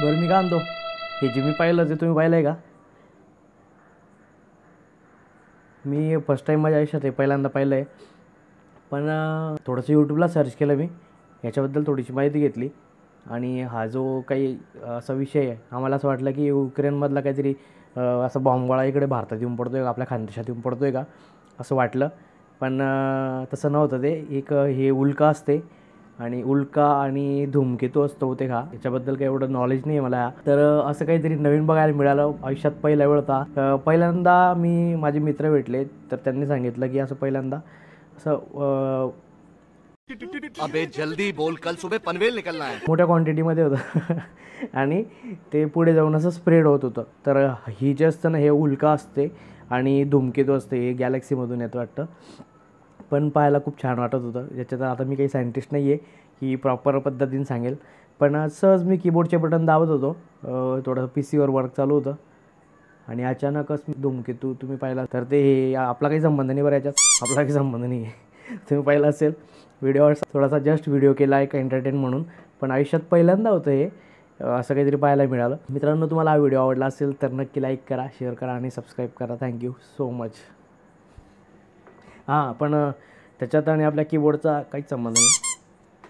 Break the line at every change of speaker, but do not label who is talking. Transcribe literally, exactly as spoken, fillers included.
बरं मी काय म्हणतो, हे जे मी पाहिलं ते तुम्ही पाहिलं आहे का? मी फर्स्ट टाईम माझ्या आयुष्यात हे पहिल्यांदा पाहिलं आहे. पण थोडंसं यूट्यूबला सर्च केलं मी, याच्याबद्दल थोडीशी माहिती घेतली. आणि हा जो काही असा विषय आहे, आम्हाला असं वाटलं की युक्रेनमधला काहीतरी असा बॉम्बगोळा इकडे भारतात येऊन पडतो आहे का, आपल्या खानदेशात येऊन पडतो आहे का असं वाटलं. पण तसं नव्हतं. ते एक हे उल्का असते आणि उल्का आणि धूमकेतू असतो ते हा. याच्याबद्दल काही एवढं नॉलेज नाही आहे मला. तर असं काहीतरी नवीन बघायला मिळालं. आयुष्यात पहिला वेळ होता. पहिल्यांदा मी माझे मित्र भेटले तर त्यांनी सांगितलं की असं पहिल्यांदा असं
अबे जल्दी बोल, कल सुबह पनवेल निकलना है.
मोठ्या क्वांटिटीमध्ये होतं आणि ते पुढे जाऊन असं स्प्रेड होत होतं. तर ही जे असतं ना, हे उल्का असते आणि धूमकेतू असते, हे गॅलेक्सीमधून येतं वाटतं. पण पाहायला खूप छान वाटत होतं. याच्यात आता मी काही सायंटिस्ट नाही आहे की प्रॉपर पद्धतीने सांगेल. पण सहज मी कीबोर्डचे बटन दाबत होतो, थोडंसं पी सीवर वर्क चालू होतं आणि अचानकच धूमकेतू तुम्ही पाहिला. तर ते आपला काही संबंध नाही बरं याच्यात, आपला काही संबंध नाही आहे. तुम्ही पाहिलं असेल व्हिडिओवर, थोडासा जस्ट व्हिडिओ केला एक एंटरटेन म्हणून. पण आयुष्यात पहिल्यांदा होतं हे, असं काहीतरी पाहायला मिळालं. मित्रांनो, तुम्हाला हा व्हिडिओ आवडला असेल तर नक्की लाईक करा, शेअर करा आणि सबस्क्राईब करा. Thank you so much. हां, पण त्याच्यात आणि आपल्या कीबोर्डचा काहीच संबंध नाही.